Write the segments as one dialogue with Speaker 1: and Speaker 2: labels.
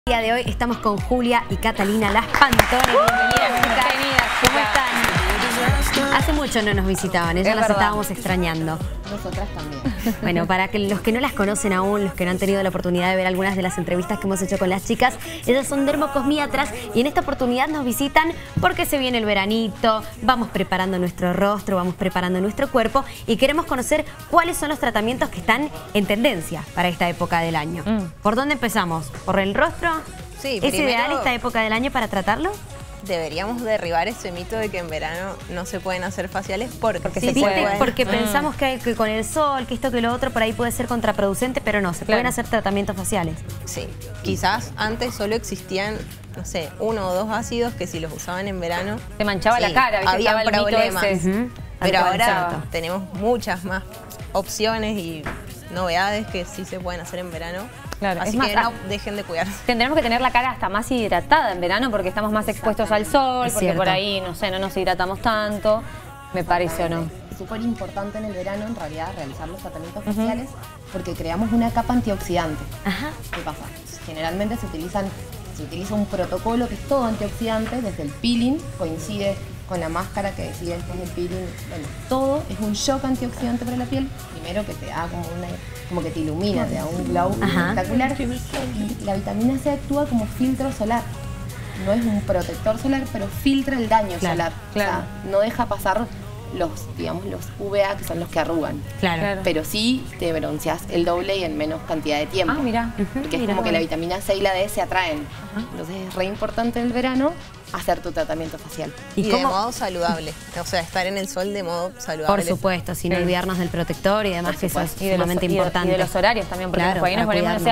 Speaker 1: El día de hoy estamos con Julia y Catalina Las Pantones. Bienvenidas, ¿cómo están? Hace mucho no nos visitaban, ellas las estábamos extrañando.
Speaker 2: Nosotras también.
Speaker 1: Bueno, para que los que no las conocen aún, los que no han tenido la oportunidad de ver algunas de las entrevistas que hemos hecho con las chicas, ellas son dermocosmiatras y en esta oportunidad nos visitan porque se viene el veranito, vamos preparando nuestro rostro, vamos preparando nuestro cuerpo y queremos conocer cuáles son los tratamientos que están en tendencia para esta época del año. ¿Por dónde empezamos? ¿Por el rostro?
Speaker 3: Sí,
Speaker 1: ¿Es ideal esta época del año para tratarlo?
Speaker 3: Deberíamos derribar ese mito de que en verano no se pueden hacer faciales porque
Speaker 1: sí, porque pensamos que con el sol, que esto, que lo otro, por ahí puede ser contraproducente, pero no, se pueden hacer tratamientos faciales.
Speaker 3: Sí, quizás antes solo existían, no sé, 1 o 2 ácidos que si los usaban en verano
Speaker 2: te manchaba la cara, ¿viste?
Speaker 3: Había problemas. Pero ahora
Speaker 1: exacto,
Speaker 3: tenemos muchas más opciones y novedades que sí se pueden hacer en verano.
Speaker 2: Claro,
Speaker 3: así
Speaker 2: es más,
Speaker 3: que no dejen de cuidarse.
Speaker 2: Tendremos que tener la cara hasta más hidratada en verano porque estamos más expuestos al sol,
Speaker 1: Es
Speaker 2: porque
Speaker 1: cierto.
Speaker 2: por ahí, no sé, no nos hidratamos tanto, me parece o no.
Speaker 4: Es súper importante en el verano, en realidad, realizar los tratamientos faciales porque creamos una capa antioxidante.
Speaker 1: Ajá.
Speaker 4: ¿Qué pasa? Generalmente se utiliza un protocolo que es todo antioxidante, desde el peeling, coincide con la máscara que decía después del peeling. Bueno, todo es un shock antioxidante para la piel. Primero que te da como que te ilumina, te da un glow espectacular. Y la vitamina C actúa como filtro solar. No es un protector solar, pero filtra el daño solar.
Speaker 2: Claro.
Speaker 4: O sea, no deja pasar los UVA, que son los que arrugan.
Speaker 1: Claro.
Speaker 4: Pero sí te bronceás el doble y en menos cantidad de tiempo.
Speaker 2: Ah, mira.
Speaker 4: Porque es como que la vitamina C y la D se atraen. Entonces es re importante en el verano hacer tu tratamiento facial.
Speaker 3: Y de modo saludable. O sea, estar en el sol de modo saludable.
Speaker 1: Por supuesto, sin olvidarnos del protector y demás, que eso es sumamente importante.
Speaker 2: Y de los horarios también, porque
Speaker 1: Claro,
Speaker 2: por ahí nos
Speaker 1: para
Speaker 2: ponemos,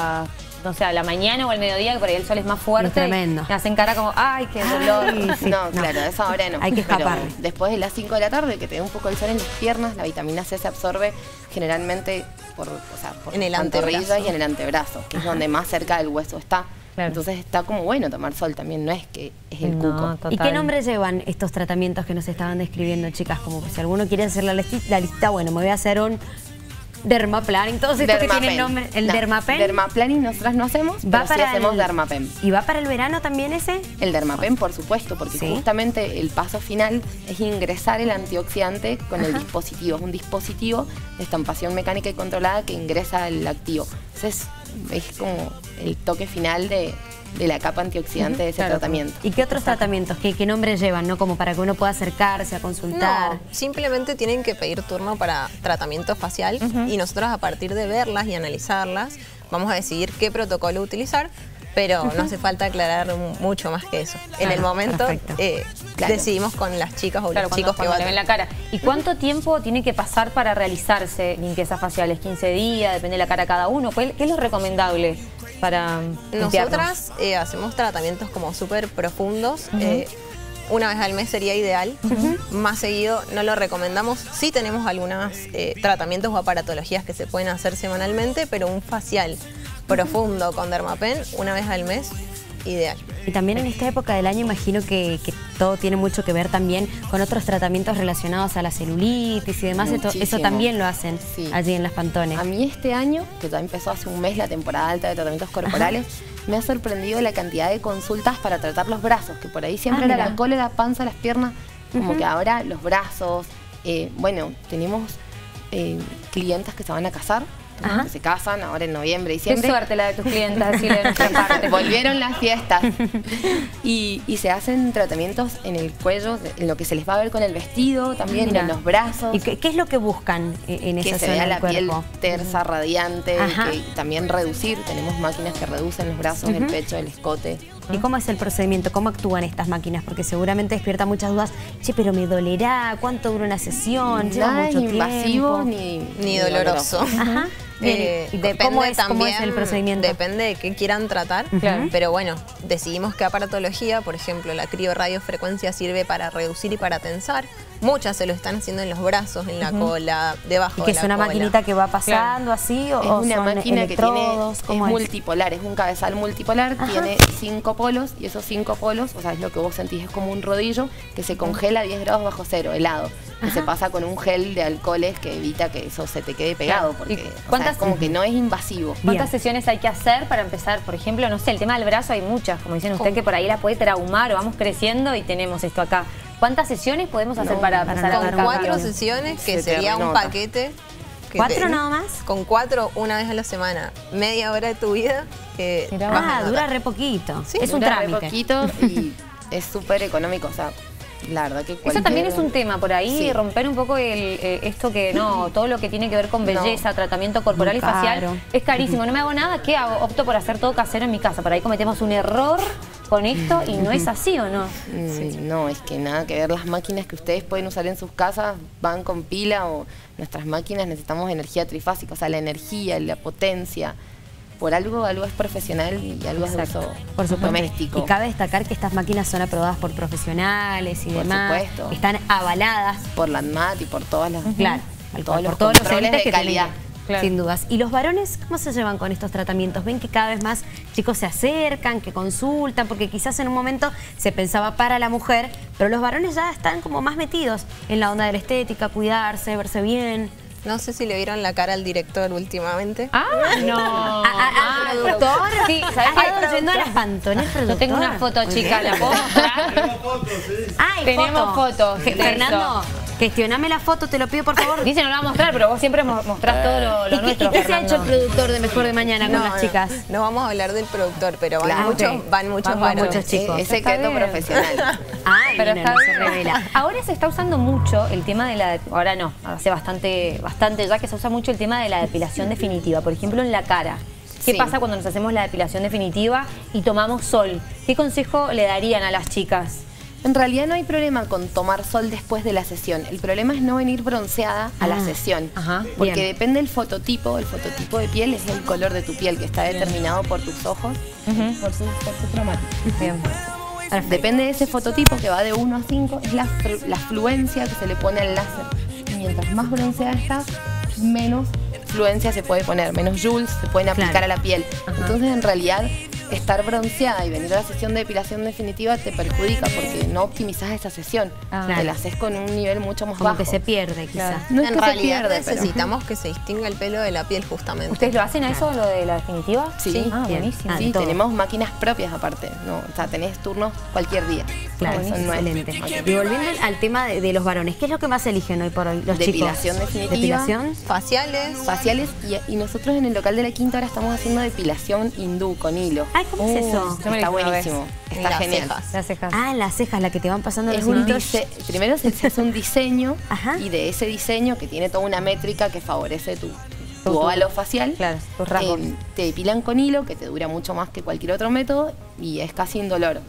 Speaker 2: no sé, a la mañana o al mediodía, que por ahí el sol es más fuerte.
Speaker 1: Es tremendo.
Speaker 2: Me hacen cara como, ay, qué dolor.
Speaker 1: Ay, sí.
Speaker 4: No, claro, eso ahora no.
Speaker 1: Hay que escapar.
Speaker 4: Pero después de las 5 de la tarde, que te dé un poco el sol en las piernas, la vitamina C se absorbe generalmente por
Speaker 3: en el
Speaker 4: pantorrillas
Speaker 3: antebrazo.
Speaker 4: y en el antebrazo, que es donde más cerca del hueso está.
Speaker 2: Claro.
Speaker 4: Entonces está como bueno tomar sol también, no es que es el cuco.
Speaker 1: ¿Y qué nombre llevan estos tratamientos que nos estaban describiendo, chicas? Como si alguno quiere hacer la lista, bueno, me voy a hacer un dermaplaning, todos estos que tienen nombre. ¿El Dermapen?
Speaker 4: Dermaplaning nosotras no hacemos, pero sí hacemos Dermapen.
Speaker 1: ¿Y va para el verano también ese?
Speaker 4: El Dermapen, por supuesto, porque justamente el paso final es ingresar el antioxidante con el dispositivo. Es un dispositivo de estampación mecánica y controlada que ingresa el activo. Entonces es como el toque final de la capa antioxidante de ese tratamiento.
Speaker 1: ¿Y qué otros tratamientos? ¿Qué nombre llevan? ¿No? Como para que uno pueda acercarse a consultar.
Speaker 3: No, simplemente tienen que pedir turno para tratamiento facial y nosotros a partir de verlas y analizarlas vamos a decidir qué protocolo utilizar, pero no hace falta aclarar mucho más que eso. En el momento decidimos con las chicas o los chicos que
Speaker 2: le ven la cara. ¿Y cuánto tiempo tiene que pasar para realizarse limpiezas faciales? ¿15 días? Depende de la cara cada uno. ¿Qué es lo recomendable para
Speaker 3: nosotras hacemos tratamientos como súper profundos. Una vez al mes sería ideal. Más seguido no lo recomendamos. Sí tenemos algunos tratamientos o aparatologías que se pueden hacer semanalmente, pero un facial profundo con Dermapen una vez al mes, ideal.
Speaker 1: Y también en esta época del año imagino que todo tiene mucho que ver también con otros tratamientos relacionados a la celulitis y demás. Eso también lo hacen allí en Las Pantones.
Speaker 4: A mí este año, que ya empezó hace un mes la temporada alta de tratamientos corporales, me ha sorprendido la cantidad de consultas para tratar los brazos, que por ahí siempre era la cola, la panza, las piernas, como que ahora los brazos. Bueno, tenemos clientas que se van a casar, que se casan ahora en noviembre, diciembre.
Speaker 2: Qué suerte la de tus clientas, así de nuestra parte.
Speaker 4: Volvieron las fiestas. Y se hacen tratamientos en el cuello, en lo que se les va a ver con el vestido, también en los brazos.
Speaker 1: ¿Y qué es lo que buscan en esa
Speaker 4: que
Speaker 1: zona
Speaker 4: se vea
Speaker 1: del
Speaker 4: la piel
Speaker 1: cuerpo?
Speaker 4: tersa, radiante, que también reducir. Tenemos máquinas que reducen los brazos, el pecho, el escote.
Speaker 1: ¿Y cómo es el procedimiento? ¿Cómo actúan estas máquinas? Porque seguramente despierta muchas dudas. Che, pero me dolerá, ¿cuánto dura una sesión? ¿Lleva
Speaker 4: Nada
Speaker 1: mucho
Speaker 4: invasivo
Speaker 1: tiempo?
Speaker 3: ni doloroso.
Speaker 1: Depende ¿Cómo es el procedimiento?
Speaker 3: Depende de qué quieran tratar, pero bueno, decidimos qué aparatología, por ejemplo, la criorradiofrecuencia sirve para reducir y para tensar. Muchas se lo están haciendo en los brazos, en la cola, debajo de la cola.
Speaker 1: ¿Y que es una maquinita que va pasando así?
Speaker 4: Es
Speaker 1: ¿O
Speaker 4: una
Speaker 1: son
Speaker 4: máquina que tiene,
Speaker 1: electrodos?
Speaker 4: es
Speaker 1: ¿Cómo es?
Speaker 4: multipolar, es un cabezal multipolar, tiene 5 polos y esos 5 polos, o sea, es lo que vos sentís, es como un rodillo que se congela a 10 grados bajo cero, helado. Que se pasa con un gel de alcoholes que evita que eso se te quede pegado, porque o sea, es como que no es invasivo.
Speaker 2: ¿Cuántas sesiones hay que hacer para empezar? Por ejemplo, no sé, el tema del brazo hay muchas, como dicen ustedes, que por ahí la puede traumar o vamos creciendo y tenemos esto acá. ¿Cuántas sesiones podemos hacer para empezar a
Speaker 3: Con
Speaker 2: dar
Speaker 3: 4
Speaker 2: cambio?
Speaker 3: sesiones, que
Speaker 4: Se te
Speaker 3: sería un
Speaker 4: renota.
Speaker 3: paquete. que
Speaker 1: 4 nada más?
Speaker 3: Con 4 una vez a la semana, media hora de tu vida. Que
Speaker 2: Mirá.
Speaker 3: vas a
Speaker 1: Ah,
Speaker 3: notar.
Speaker 1: dura re poquito.
Speaker 3: Sí,
Speaker 1: es un
Speaker 4: Dura re
Speaker 1: trámite.
Speaker 4: poquito y es súper económico, o sea, la verdad que
Speaker 2: Eso también es un tema por ahí,
Speaker 4: Sí.
Speaker 2: romper un poco esto que no, todo lo que tiene que ver con belleza, tratamiento corporal
Speaker 1: Muy
Speaker 2: y facial,
Speaker 1: caro.
Speaker 2: es carísimo. No me hago nada, ¿qué hago? Opto por hacer todo casero en mi casa. Por ahí cometemos un error con esto y no es así, ¿o no?
Speaker 4: No, es que nada que ver. Las máquinas que ustedes pueden usar en sus casas van con pila, o nuestras máquinas necesitamos energía trifásica, o sea, la energía, la potencia. Por algo es profesional y algo es de uso
Speaker 1: Por supuesto.
Speaker 4: doméstico.
Speaker 1: Y cabe destacar que estas máquinas son aprobadas por profesionales y
Speaker 4: Por
Speaker 1: demás.
Speaker 4: supuesto.
Speaker 1: Están avaladas.
Speaker 4: Por la ANMAT y por todas las
Speaker 1: Claro, tal cual,
Speaker 4: todos
Speaker 1: por todos los
Speaker 4: controles
Speaker 1: entes
Speaker 4: de
Speaker 1: que tienen
Speaker 4: calidad.
Speaker 1: que-
Speaker 2: Claro.
Speaker 1: Sin dudas. ¿Y los varones cómo se llevan con estos tratamientos? ¿Ven que cada vez más chicos se acercan, que consultan? Porque quizás en un momento se pensaba para la mujer, pero los varones ya están como más metidos en la onda de la estética, cuidarse, verse bien.
Speaker 3: No sé si le vieron la cara al director últimamente.
Speaker 2: ¡Ah, no!
Speaker 1: ¿Al productor?
Speaker 2: Sí,
Speaker 1: ¿Ha
Speaker 2: ¿sabes qué?
Speaker 1: estado yendo a las pantones,
Speaker 2: Yo
Speaker 1: productor?
Speaker 2: tengo una foto,
Speaker 1: Muy
Speaker 2: chica,
Speaker 1: bien.
Speaker 2: ¿la puedo mostrar?
Speaker 1: ¡Ay,
Speaker 2: Tenemos fotos de
Speaker 1: Fernando, gestioname la foto, te lo pido por favor.
Speaker 2: Dice no la va a mostrar, pero vos siempre mostrás todo lo
Speaker 1: ¿Y
Speaker 2: nuestro,
Speaker 1: qué se ha hecho el
Speaker 2: Fernando.
Speaker 1: productor de Mejor de Mañana con las chicas?
Speaker 3: No vamos a hablar del productor, pero van
Speaker 1: Claro,
Speaker 3: muchos,
Speaker 1: ok.
Speaker 3: van muchos
Speaker 1: Van
Speaker 3: varones.
Speaker 1: muchos chicos.
Speaker 4: Es
Speaker 2: Está
Speaker 4: secreto
Speaker 2: bien.
Speaker 4: profesional.
Speaker 1: Ah,
Speaker 2: Pero
Speaker 1: mira,
Speaker 2: está
Speaker 1: no se
Speaker 2: bien.
Speaker 1: revela.
Speaker 2: Ahora se está usando mucho el tema de la... Ahora no, hace bastante ya que se usa mucho el tema de la depilación definitiva. Por ejemplo, en la cara. ¿Qué
Speaker 3: Sí.
Speaker 2: pasa cuando nos hacemos la depilación definitiva y tomamos sol? ¿Qué consejo le darían a las chicas?
Speaker 4: En realidad no hay problema con tomar sol después de la sesión. El problema es no venir bronceada a la sesión.
Speaker 2: Ajá,
Speaker 4: Porque
Speaker 1: bien.
Speaker 4: depende del fototipo. El fototipo de piel es el color de tu piel, que está determinado por tus ojos, por tu cromática.
Speaker 2: Bien.
Speaker 4: Depende de ese fototipo, que va de 1 a 5, es la fluencia que se le pone al láser. Y mientras más bronceada estás, menos fluencia se puede poner, menos joules se pueden aplicar
Speaker 1: Claro.
Speaker 4: a la piel. Entonces, en realidad, estar bronceada y venir a la sesión de depilación definitiva te perjudica porque no optimizas esa sesión. Te la haces con un nivel mucho más
Speaker 1: Como
Speaker 4: bajo.
Speaker 1: que se pierde quizás.
Speaker 4: No es
Speaker 3: En
Speaker 4: que se
Speaker 3: realidad
Speaker 4: pierde, pero-
Speaker 3: necesitamos que se distinga el pelo de la piel justamente.
Speaker 2: ¿Ustedes lo hacen a eso, lo de la definitiva?
Speaker 4: Sí.
Speaker 2: Ah,
Speaker 1: Bien.
Speaker 2: buenísimo.
Speaker 1: Ah,
Speaker 4: Sí,
Speaker 1: todo.
Speaker 4: tenemos máquinas propias aparte. ¿No? O sea, tenés turnos cualquier día.
Speaker 1: Claro,
Speaker 4: Son nueve
Speaker 1: excelente.
Speaker 4: máquinas.
Speaker 1: Y volviendo al tema de los varones, ¿qué es lo que más eligen hoy por hoy los
Speaker 4: Depilación
Speaker 1: chicos?
Speaker 4: definitiva.
Speaker 1: ¿Depilación?
Speaker 3: Faciales.
Speaker 4: Faciales y nosotros en el local de la Quinta ahora estamos haciendo depilación hindú con hilo.
Speaker 1: Ay, ¿cómo es eso?
Speaker 2: Yo me lo
Speaker 4: Está
Speaker 2: hice una
Speaker 4: buenísimo,
Speaker 3: En
Speaker 4: está
Speaker 3: las
Speaker 4: genial.
Speaker 3: cejas.
Speaker 2: Las cejas.
Speaker 1: Ah, en las cejas, la que te van pasando
Speaker 4: Es
Speaker 1: los
Speaker 4: un
Speaker 1: hilitos.
Speaker 4: primero se hace un diseño
Speaker 1: Ajá.
Speaker 4: y de ese diseño que tiene toda una métrica que favorece tu óvalo facial.
Speaker 2: Claro, tus rasgos.
Speaker 4: Te depilan con hilo, que te dura mucho más que cualquier otro método y es casi indoloro.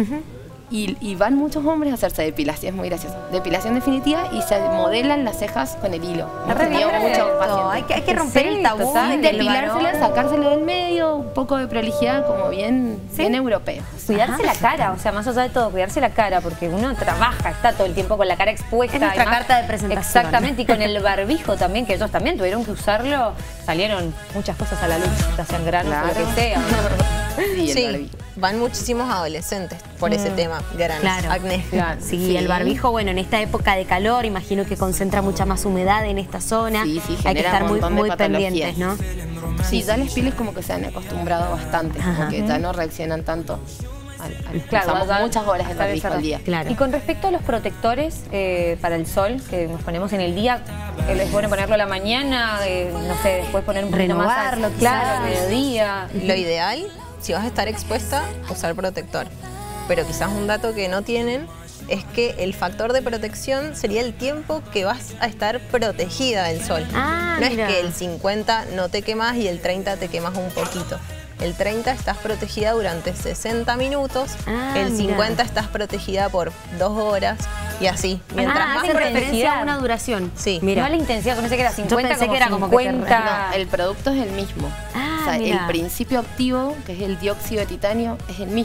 Speaker 4: Y van muchos hombres a hacerse depilación, es muy gracioso. Depilación definitiva y se modelan las cejas con el hilo. Hemos tenido muchos pacientes.
Speaker 1: Hay que romper el tabú
Speaker 2: total.
Speaker 1: del
Speaker 4: Depilársela,
Speaker 1: varón.
Speaker 4: sacárselo del medio, un poco de prolijidad como bien europeo.
Speaker 2: Cuidarse la cara, o sea, más allá de todo, cuidarse la cara, porque uno trabaja, está todo el tiempo con la cara expuesta.
Speaker 1: Es nuestra
Speaker 2: además.
Speaker 1: carta de presentación.
Speaker 2: Exactamente, y con el barbijo también, que ellos también tuvieron que usarlo, salieron muchas cosas a la luz, ya sean granos o lo
Speaker 4: Claro.
Speaker 2: que sea.
Speaker 4: Sí, el
Speaker 3: Sí,
Speaker 4: barbijo.
Speaker 3: van muchísimos adolescentes por ese tema, granos,
Speaker 1: Claro.
Speaker 3: acné.
Speaker 1: Sí,
Speaker 4: Sí.
Speaker 1: el barbijo, bueno, en esta época de calor, imagino que concentra mucha más humedad en esta zona.
Speaker 4: Sí, sí,
Speaker 1: hay que
Speaker 4: genera
Speaker 1: estar
Speaker 4: un
Speaker 1: muy,
Speaker 4: montón de
Speaker 1: muy
Speaker 4: patologías.
Speaker 1: pendientes, ¿no?
Speaker 4: Sí, ya las pieles como que se han acostumbrado bastante,
Speaker 1: Ajá.
Speaker 4: como que ya no reaccionan tanto.
Speaker 2: Claro,
Speaker 4: Usamos
Speaker 2: ya-
Speaker 4: muchas horas de
Speaker 2: hasta
Speaker 4: barbijo al día.
Speaker 1: Claro.
Speaker 2: Y con respecto a los protectores para el sol que nos ponemos en el día, es bueno ponerlo a la mañana, no sé, después poner un poquito más
Speaker 1: Renovarlo,
Speaker 2: claro,
Speaker 1: quizás.
Speaker 2: al mediodía.
Speaker 3: Lo ideal, si vas a estar expuesta, usar protector. Pero quizás un dato que no tienen es que el factor de protección sería el tiempo que vas a estar protegida del sol.
Speaker 1: Ah,
Speaker 3: no
Speaker 1: mira.
Speaker 3: es que el 50 no te quemas y el 30 te quemas un poquito. El 30 estás protegida durante 60 minutos,
Speaker 1: Ah,
Speaker 3: el
Speaker 1: mira.
Speaker 3: 50 estás protegida por 2 horas y así. Mientras
Speaker 1: Ah,
Speaker 3: más
Speaker 1: hace
Speaker 2: protegida.
Speaker 1: referencia a una duración.
Speaker 3: Sí.
Speaker 1: Mira.
Speaker 2: No la intensidad, yo pensé que era 50,
Speaker 1: pensé que era como que te
Speaker 2: 50.
Speaker 4: No, el producto es el mismo.
Speaker 1: Ah,
Speaker 4: o sea,
Speaker 1: mira.
Speaker 4: el principio activo, que es el dióxido de titanio, es el mismo.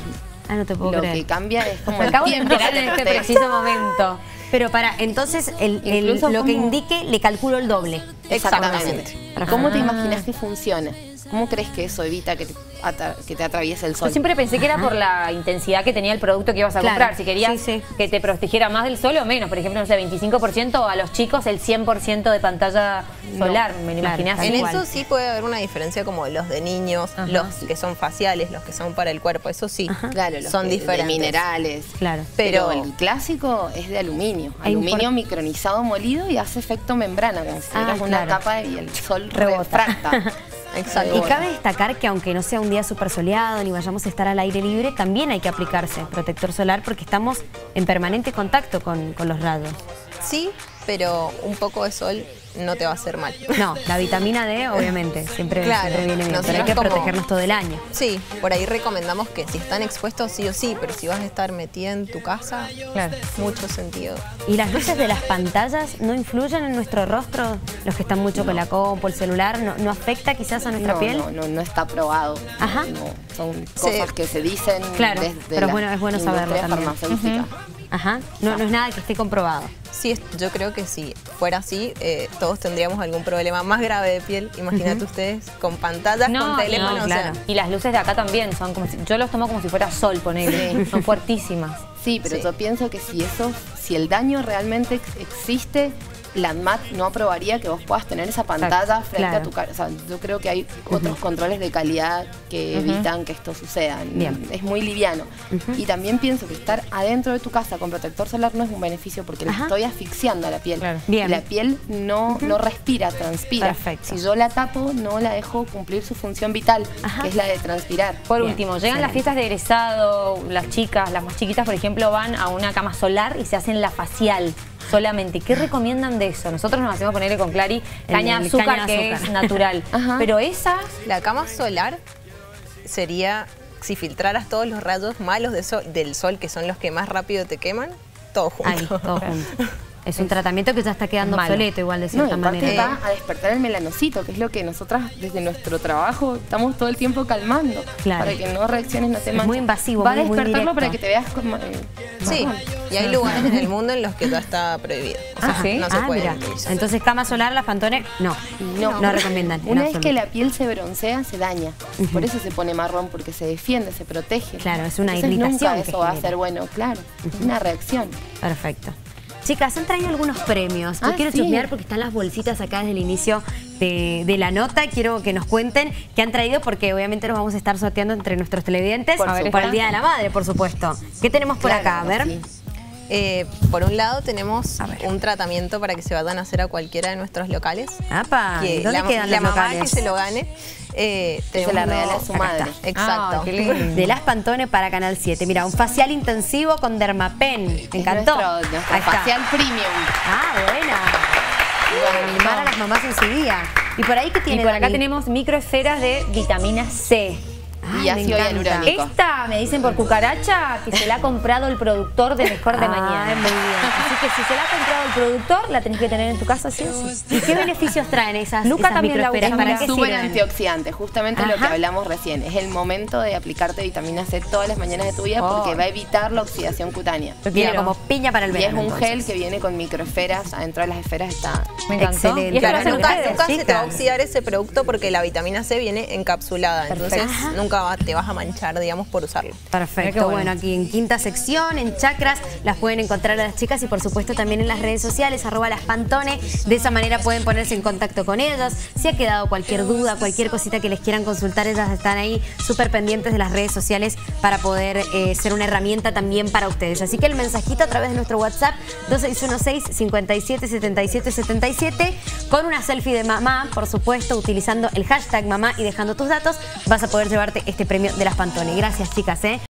Speaker 1: Ah, no te puedo
Speaker 4: Lo
Speaker 1: creer.
Speaker 4: que cambia es como
Speaker 2: Me
Speaker 4: el
Speaker 2: acabo de
Speaker 4: tiempo
Speaker 2: enterar
Speaker 4: que
Speaker 2: en
Speaker 4: te
Speaker 2: este
Speaker 4: protege.
Speaker 2: preciso momento.
Speaker 1: Pero entonces
Speaker 4: Incluso
Speaker 1: lo que
Speaker 4: como-
Speaker 1: indique le calculo el doble.
Speaker 4: Exactamente.
Speaker 3: Exactamente.
Speaker 4: ¿Cómo te imaginas que funciona? ¿Cómo crees que eso evita que te atraviese el sol?
Speaker 2: Yo siempre pensé que era por la intensidad que tenía el producto que ibas a
Speaker 1: Claro,
Speaker 2: comprar. Si querías
Speaker 1: sí, sí.
Speaker 2: que te protegiera más del sol o menos. Por ejemplo, no sé, 25%, a los chicos el 100% de pantalla solar. Me lo
Speaker 1: claro,
Speaker 2: imaginé así.
Speaker 3: En
Speaker 1: igual.
Speaker 3: eso sí puede haber una diferencia como los de niños,
Speaker 2: Ajá.
Speaker 3: los que son faciales, los que son para el cuerpo, eso sí,
Speaker 4: Claro, los
Speaker 3: son
Speaker 4: de
Speaker 3: diferentes.
Speaker 4: minerales.
Speaker 1: Claro.
Speaker 4: Pero
Speaker 3: Pero
Speaker 4: el clásico es de aluminio.
Speaker 1: Hay
Speaker 4: Aluminio micronizado molido y hace efecto membrana, como si tuvieras una
Speaker 1: claro.
Speaker 4: capa y el sol
Speaker 1: Rebota.
Speaker 4: refracta.
Speaker 3: Exacto.
Speaker 1: Y cabe destacar que aunque no sea un día súper soleado ni vayamos a estar al aire libre, también hay que aplicarse protector solar porque estamos en permanente contacto con los rayos.
Speaker 3: Sí, pero un poco de sol no te va a hacer mal.
Speaker 1: No, la vitamina D obviamente siempre,
Speaker 3: Claro,
Speaker 1: siempre viene bien,
Speaker 3: nosotros
Speaker 1: pero hay que
Speaker 3: como-
Speaker 1: protegernos todo el año.
Speaker 3: Sí, por ahí recomendamos que si están expuestos sí o sí, pero si vas a estar metida en tu casa,
Speaker 1: Claro.
Speaker 3: mucho sentido.
Speaker 1: ¿Y las luces de las pantallas no influyen en nuestro rostro? Los que están mucho con la compu, el celular, ¿no afecta quizás a nuestra piel?
Speaker 4: No está probado.
Speaker 1: Ajá.
Speaker 4: No, son cosas que se dicen
Speaker 1: Claro,
Speaker 4: desde
Speaker 1: pero
Speaker 4: la
Speaker 1: es bueno saberlo
Speaker 4: industria
Speaker 1: también.
Speaker 4: farmacéutica.
Speaker 1: Ajá, no es nada que esté comprobado.
Speaker 3: Sí, yo creo que si fuera así, todos tendríamos algún problema más grave de piel. Imagínate ustedes con pantallas, con teléfono,
Speaker 1: no,
Speaker 3: o sea,
Speaker 1: claro.
Speaker 2: Y las luces de acá también son como si, yo los tomo como si fuera sol, ponele. Son fuertísimas.
Speaker 4: Sí, pero
Speaker 3: Sí.
Speaker 4: yo pienso que si el daño realmente existe, la ANMAT no aprobaría que vos puedas tener esa pantalla frente
Speaker 1: claro.
Speaker 4: a tu cara. O sea, yo creo que hay otros controles de calidad que evitan que esto suceda.
Speaker 1: Bien.
Speaker 4: Es muy liviano. Y también pienso que estar adentro de tu casa con protector solar no es un beneficio porque le
Speaker 1: Ajá.
Speaker 4: estoy asfixiando a la piel.
Speaker 2: Claro.
Speaker 1: Bien.
Speaker 4: Y la piel no respira, transpira.
Speaker 1: Perfecto.
Speaker 4: Si yo la tapo, no la dejo cumplir su función vital,
Speaker 1: Ajá.
Speaker 4: que es la de transpirar.
Speaker 2: Por
Speaker 1: Bien,
Speaker 2: último, llegan las
Speaker 1: excelente.
Speaker 2: fiestas de egresado, las chicas, las más chiquitas, por ejemplo, van a una cama solar y se hacen la facial solamente. ¿Qué recomiendan de eso? Nosotros nos hacemos ponerle con Clary caña de
Speaker 1: El
Speaker 2: azúcar,
Speaker 1: caña de
Speaker 2: que
Speaker 1: azúcar.
Speaker 2: es natural.
Speaker 4: Ajá.
Speaker 2: Pero esa,
Speaker 3: la cama solar sería si filtraras todos los rayos malos del sol, que son los que más rápido te queman, todo junto.
Speaker 1: Ahí, todo junto. Es un tratamiento que ya está quedando
Speaker 2: Malo.
Speaker 1: obsoleto igual de
Speaker 4: No,
Speaker 1: cierta
Speaker 4: y aparte
Speaker 1: manera.
Speaker 4: va a despertar el melanocito, que es lo que nosotras desde nuestro trabajo estamos todo el tiempo calmando.
Speaker 1: Claro.
Speaker 4: Para que no reacciones, no te
Speaker 1: Es
Speaker 4: manches.
Speaker 1: muy invasivo,
Speaker 4: Va a
Speaker 1: muy
Speaker 4: despertarlo
Speaker 1: directo.
Speaker 4: para que te veas como...
Speaker 3: Sí, y hay lugares en el mundo en los que ya está prohibido. O sea,
Speaker 2: ¿sí?
Speaker 3: no se puede
Speaker 1: mira.
Speaker 3: utilizar.
Speaker 1: Entonces cama solar, las Pantone, no recomiendan. en
Speaker 4: Una vez que
Speaker 1: absoluto.
Speaker 4: la piel se broncea, se daña. Por eso se pone marrón, porque se defiende, se protege.
Speaker 1: Claro, es una
Speaker 4: Entonces,
Speaker 1: irritación
Speaker 4: nunca
Speaker 1: que
Speaker 4: eso va a
Speaker 1: genera.
Speaker 4: ser bueno, claro. Es una reacción.
Speaker 1: Perfecto. Chicas, han traído algunos premios. Yo
Speaker 4: Ah,
Speaker 1: quiero
Speaker 4: sí.
Speaker 1: chusmear porque están las bolsitas acá desde el inicio de la nota. Quiero que nos cuenten qué han traído porque obviamente los vamos a estar sorteando entre nuestros televidentes
Speaker 2: Por
Speaker 1: por
Speaker 2: supuesto.
Speaker 1: el Día de la Madre, por supuesto. ¿Qué tenemos por
Speaker 4: Claro,
Speaker 1: acá? A ver.
Speaker 4: sí.
Speaker 3: Por un lado tenemos
Speaker 1: A ver.
Speaker 3: un tratamiento para que se vayan a hacer a cualquiera de nuestros locales.
Speaker 1: ¡Apa!
Speaker 3: Que
Speaker 1: ¿Y dónde quedan
Speaker 3: la
Speaker 1: los
Speaker 3: mamá
Speaker 1: locales?
Speaker 3: que se lo gane, tenemos
Speaker 4: la
Speaker 3: uno-
Speaker 4: regala a su
Speaker 3: acá
Speaker 4: madre.
Speaker 3: está, exacto.
Speaker 2: Ah, qué lindo.
Speaker 1: De las Pantone para Canal 7. Mira, un facial intensivo con Dermapen. Me encantó.
Speaker 4: Nuestro
Speaker 1: Ahí está.
Speaker 4: facial premium.
Speaker 1: Ah, buena. Para animar a las mamás en su día. ¿Y por ahí qué
Speaker 2: y
Speaker 1: tiene,
Speaker 2: por acá
Speaker 1: Dani?
Speaker 2: tenemos microesferas de vitamina C.
Speaker 1: Ay,
Speaker 4: Y
Speaker 1: me
Speaker 4: ácido
Speaker 1: encanta.
Speaker 4: hialurónico.
Speaker 2: Esta, me dicen por cucaracha, que se la ha comprado el productor de Mejor de
Speaker 1: Ay,
Speaker 2: Mañana.
Speaker 1: muy bien.
Speaker 2: Así que si se la ha comprado el productor, la tenés que tener en tu casa sí o sí.
Speaker 1: ¿Y qué beneficios traen esas,
Speaker 2: Luca
Speaker 1: esas
Speaker 2: también la
Speaker 1: microesferas?
Speaker 2: usa.
Speaker 1: ¿Para
Speaker 4: Es
Speaker 1: qué
Speaker 4: súper
Speaker 1: sirven?
Speaker 4: antioxidante, justamente lo que
Speaker 1: Ajá.
Speaker 4: hablamos recién. Es el momento de aplicarte vitamina C todas las mañanas de tu vida porque va a evitar la oxidación cutánea.
Speaker 1: Lo quiero
Speaker 2: Quiero.
Speaker 1: como piña para el
Speaker 4: Y es
Speaker 1: verano.
Speaker 4: un
Speaker 1: entonces.
Speaker 4: gel que viene con microesferas, adentro de las esferas está...
Speaker 2: Me encantó.
Speaker 1: Excelente.
Speaker 2: Y esto lo
Speaker 3: Claro,
Speaker 2: hacen
Speaker 3: nunca,
Speaker 2: ustedes,
Speaker 3: nunca se te va a
Speaker 1: chicas.
Speaker 3: oxidar ese producto porque la vitamina C viene encapsulada. Entonces nunca te vas a manchar, digamos, por usarlo.
Speaker 2: Mira qué
Speaker 1: Perfecto,
Speaker 2: bueno.
Speaker 1: bueno, aquí en quinta sección, en Chakras, las pueden encontrar a las chicas y por supuesto también en las redes sociales, @laspantone. De esa manera pueden ponerse en contacto con ellas. Si ha quedado cualquier duda, cualquier cosita que les quieran consultar, ellas están ahí súper pendientes de las redes sociales para poder ser una herramienta también para ustedes. Así que el mensajito a través de nuestro WhatsApp 2616-577777 con una selfie de mamá, por supuesto, utilizando el hashtag mamá y dejando tus datos, vas a poder llevarte este premio de las Pantone. Gracias, chicas.